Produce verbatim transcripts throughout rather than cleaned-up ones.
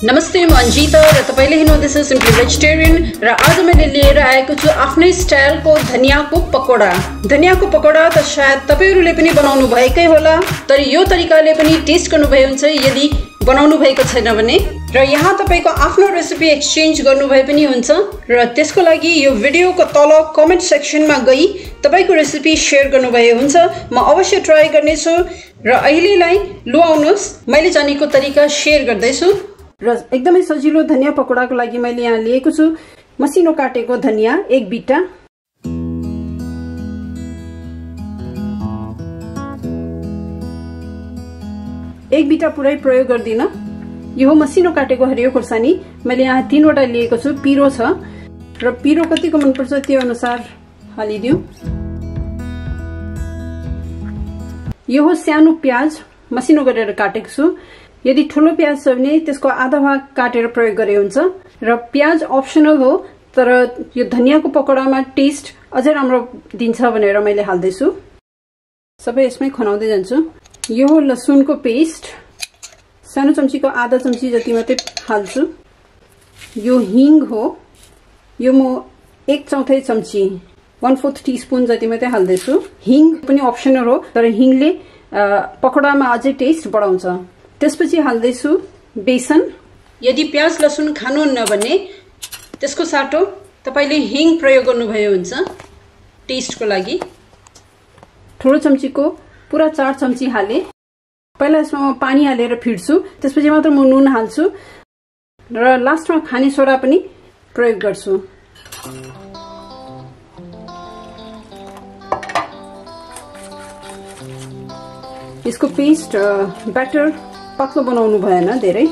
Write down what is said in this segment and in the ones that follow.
नमस्ते, म अन्जिता र तपाईले हेर्नुहुँदैछ सिम्पली भेजिटेरियन र आज मैले लिएर आएको छु आफ्नै स्टाइलको धनियाको पकोडा। धनियाको पकोडा त सायद तपाईहरुले पनि बनाउनु भएकै होला, तर यो तरिकाले पनि टेस्ट गर्नु भए हुन्छ यदि बनाउनु भएको छैन भने। र यहाँ तपाईको आफ्नो रेसिपी एक्सचेन्ज गर्नु भए पनि हुन्छ र त्यसको लागि यो भिडियोको तल कमेन्ट सेक्सनमा गई तपाईको रेसिपी शेयर गर्नु भए हुन्छ। म अवश्य ट्राई गर्ने छु र अहिलेलाई लु आउनुस् मैले जानेको तरिका शेयर गर्दै छु। र एकदमै सजिलो धनिया पकोडाको लागि मैले यहाँ लिएको छु मसिनो काटेको धनिया एक बिटा, एक बिटा पुरै प्रयोग गर्दिन। यो मसिनो काटेको हरियो खुर्सानी मैले यहाँ तीनवटा लिएको छु। पिरो छ र पिरो कतिको मनपर्छ त्यो अनुसार हालिदिऊ। यो हो सानो प्याज मसिनो गरेर काटेको छु। यदि ठुलो प्याज छ भने त्यसको आधा भाग काटेर प्रयोग गरे हुन्छ र प्याज अप्सनल हो, तर यो धनियाको पकोडामा टेस्ट अझै राम्रो दिन्छ भनेर मैले हाल्दै छु। सबै यसमै खनाउँदै जान्छु। यो हो लसुनको पेस्ट, सानो चम्चीको आधा चम्ची जति मात्रै हाल्छु। यो हिङ हो, यो म एक चौथाइ चम्ची वन फोर्थ टीस्पून जति मात्रै हाल्दै छु। हिङ पनि अप्सनल हो, तर हिङले पकोडामा अझै टेस्ट बढाउँछ। त्यसपछि हाल्दैछु बेसन। यदि प्याज लसुन खानुहुन्न भने त्यसको साटो तपाईले हिङ प्रयोग गर्नुभयो हुन्छ टेस्टको लागि। ठुलो चम्चीको पुरा चार चम्ची हाले। पहिला यसमा म पानी हालेर फिट्छु, त्यसपछि मात्र म नुन हाल्छु र लास्टमा खाने सोडा पनि प्रयोग गर्छु। यसको पेस्ट ब्याटर पतलो बनाउनु भएन, धेरै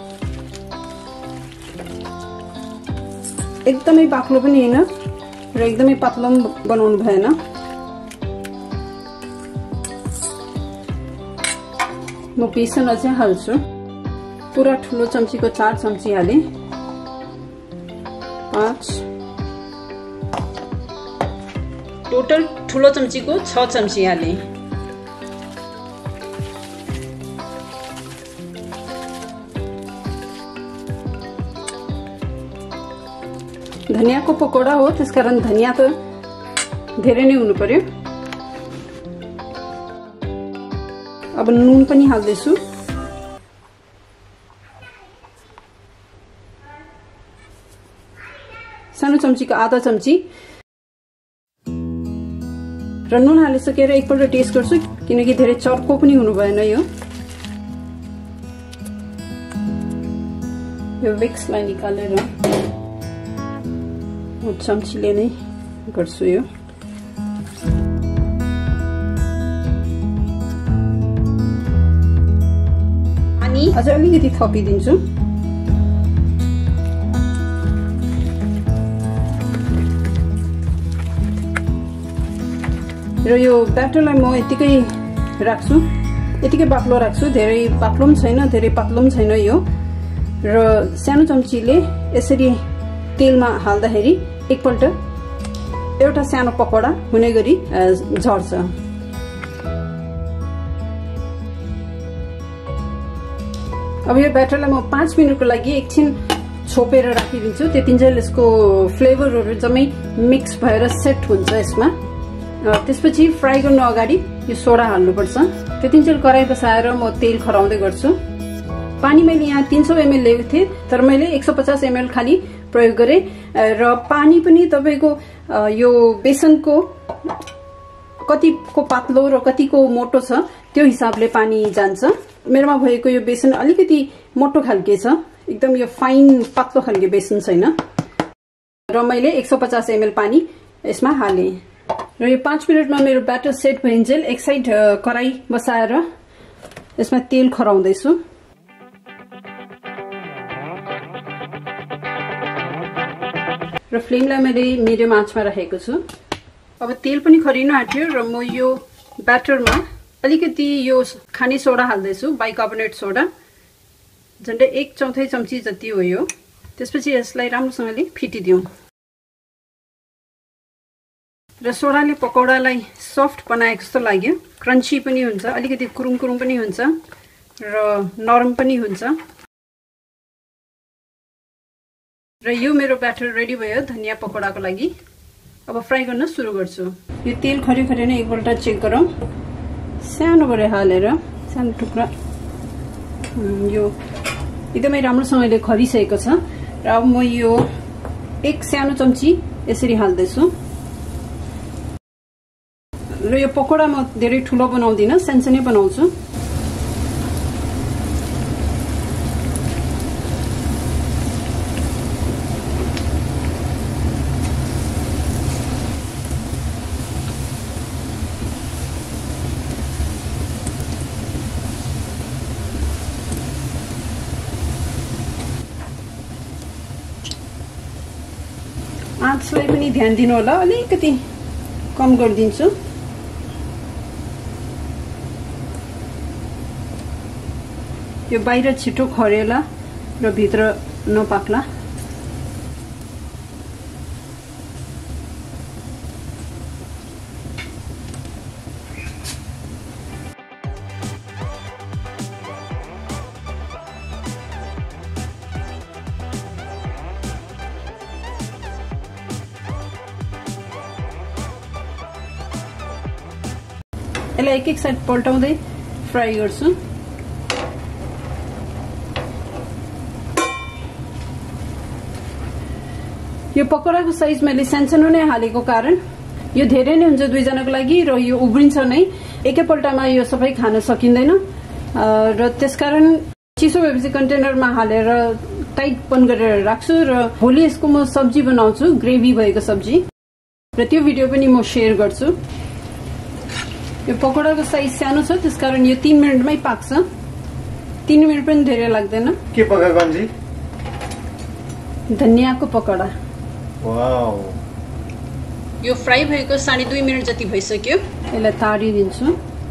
एकदमै बाक्लो पनि हैन र एकदमै पतलो बनाउनु भएन। म बेसन अझै हाल्छु। पुरा ठुलो चम्चीको चार चम्ची हाले, पाँच टोटल ठुलो चम्चीको छ चम्ची हाले। धनियाको पकोडा हो त्यसकारण धनिया त धेरै नै हुनु पर्यो। अब नुन पनि हाल्दैछु। सानो चम्चीको आधा चम्ची र नुन हालिसकेर एकपल्ट टेस्ट गर्छु किनकि धेरै चर्को पनि हुनु भएन। यो यो विक्सलाई निकालेर चम्चीले नै गर्छु। यो पानी अझ अलिकति थपिदिन्छु। र यो ब्याटरलाई म यतिकै राख्छु, यतिकै बाक्लो राख्छु। धेरै बाक्लो पनि छैन, धेरै पतलो पनि छैन यो। र सानो चम्चीले यसरी तेलमा हाल्दाखेरि एकपल्ट एउटा सानो पकोडा हुने गरी झर्छ। अब यो ब्याटरलाई म पाँच मिनटको लागि एकछिन छोपेर राखिदिन्छु। त्यतिन्जेल यसको फ्लेभरहरू जम्मै मिक्स भएर सेट हुन्छ यसमा। त्यसपछि फ्राई गर्नु अगाडि यो सोडा हाल्नुपर्छ। त्यतिन्जेल कराई बसाएर म तेल खराउँदै गर्छु। पानी मैले यहाँ तीन सौ एमएल लिएको थिएँ, तर मैले एक सौ पचास एमएल खाली प्रयोग गरे र पानी पनि तपाईको यो बेसनको कतिको पातलो र कतिको मोटो छ त्यो हिसाबले पानी जान्छ। मेरोमा भएको यो बेसन अलिकति मोटो खालके छ, एकदम यो फाइन पातलो खालके बेसन छैन र मैले एक सौ पचास एमएल पानी यसमा हाले। र यो पाँच मिनटमा मेरो ब्याटर सेट भइन्जेल एक साइड कराई बसाएर यसमा तेल खराउँदैछु। र फ्लेमलाई मैले मिडियम आँचमा राखेको छु। अब तेल पनि खरिन आँट्यो र म यो ब्याटरमा अलिकति यो खाने सोडा हाल्दैछु, बाइकार्बोनेट सोडा, झन्डै एक चौथाइ चम्ची जति हो यो। त्यसपछि यसलाई राम्रोसँगले फिटिदिउँ। र सोडाले पकोडालाई सफ्ट बनाएको जस्तो लाग्यो। क्रन्ची पनि हुन्छ, अलिकति कुरुङ कुरुङ पनि हुन्छ र नरम पनि हुन्छ। र यो मेरो ब्याटर रेडी भयो धनिया पकोडाको लागि। अब फ्राई गर्न सुरु गर्छु। यो तेल खर्यो खर्यो नै एकपल्ट चेक गरौँ। सानो गरे हालेर सानो टुक्रा यो एकदमै राम्रोसँगले खरिसकेको छ र अब म यो एक सानो चम्ची यसरी हाल्दैछु। र यो पकोडा म धेरै ठुलो बनाउँदिन, सानसानै बनाउँछु। आँचलाई पनि ध्यान दिनु होला, अलिकति कम गरिदिन्छु। यो बाहिर छिटो खरेला र भित्र नपाक्ला। यसलाई एक एक साइड पल्टाउँदै फ्राई गर्छु। यो पकोडाको साइज मैले सानसानो नै हालेको कारण यो धेरै नै हुन्छ दुईजनाको लागि र यो उब्रिन्छ नै, एकैपल्टमा यो सबै खान सकिँदैन र त्यसकारण चिसो भएपछि कन्टेनरमा हालेर टाइट पन गरेर राख्छु र भोलि यसको म सब्जी बनाउँछु, ग्रेभी भएको सब्जी, र त्यो भिडियो पनि म सेयर गर्छु। यो पकोडाको साइज सानो छ त्यसकारण यो तीन मिनटमै पाक्छ। तीन मिनट पनि धेरै लाग्दैन। के पकाएको अन्जी? धनियाको पकोडा। वाउ। यो फ्राई भएको साढे दुई मिनट जति भइसक्यो। यसलाई तारिदिन्छु।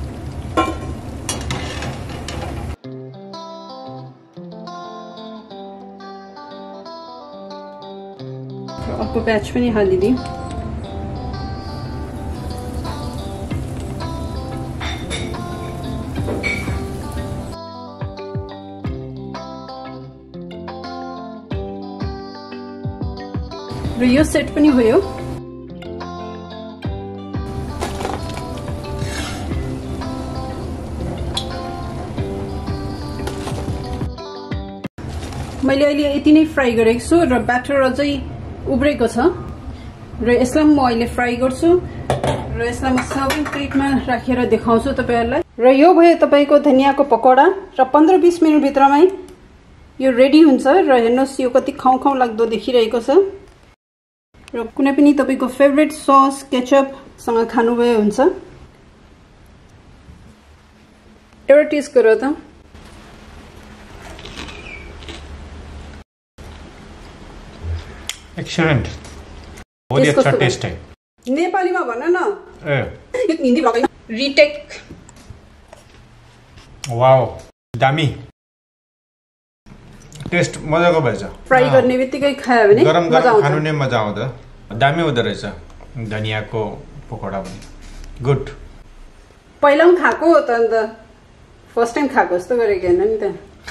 अर्को ब्याच पनि हालिदिउँ। र यो सेट पनि भयो। मैले अहिले यति नै फ्राई गरेको छु र ब्याटर अझै उब्रेको छ र यसलाई म अहिले फ्राई गर्छु र यसलाई म सर्भिङ प्लेटमा राखेर देखाउँछु तपाईहरुलाई। र यो भयो तपाईको धनियाको पकोडा र पन्ध्र बीस मिनट भित्रमै यो रेडी हुन्छ र हेर्नुस् यो कति खाउ खाउ लाग्दो देखिरहेको छ र कुनै पनि तपाईको फेभरेट सस केचप सँग खानुभयो हुन्छ। एउटा टेस्ट गरौ त। एक्सलेन्ट, बहुत अच्छा टेस्ट है। नेपालीमा भन न। ए यो हिन्दी भएन। रिटेक। वाओ, दामी टेस्ट, मजाको भएछ। फ्राई गर्ने बित्तिकै खायो भने गरम गरम खानु नै मजा आउँछ। दामी हुँदो रहेछ धनियाको पकोडा पनि। गुड। पहिला पनि खाएको हो त, अन्त फर्स्ट टाइम खाएको जस्तो गरेको हैन नि त।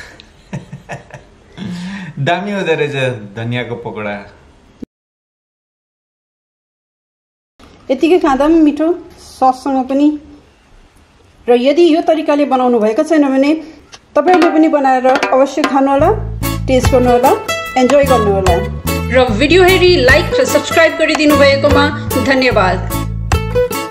दामी हुँदो रहेछ धनियाको पकोडा। यतिकै खाँदा पनि मिठो, सससँग पनि। र यदि यो तरिकाले बनाउनु भएको छैन भने तपाईहरुले पनि बनाएर अवश्य खानु होला, टेस्ट गर्नु होला, एन्जॉय गर्नु होला। र भिडियो हेरी लाइक र सब्स्क्राइब गरिदिनु भएकोमा धन्यवाद।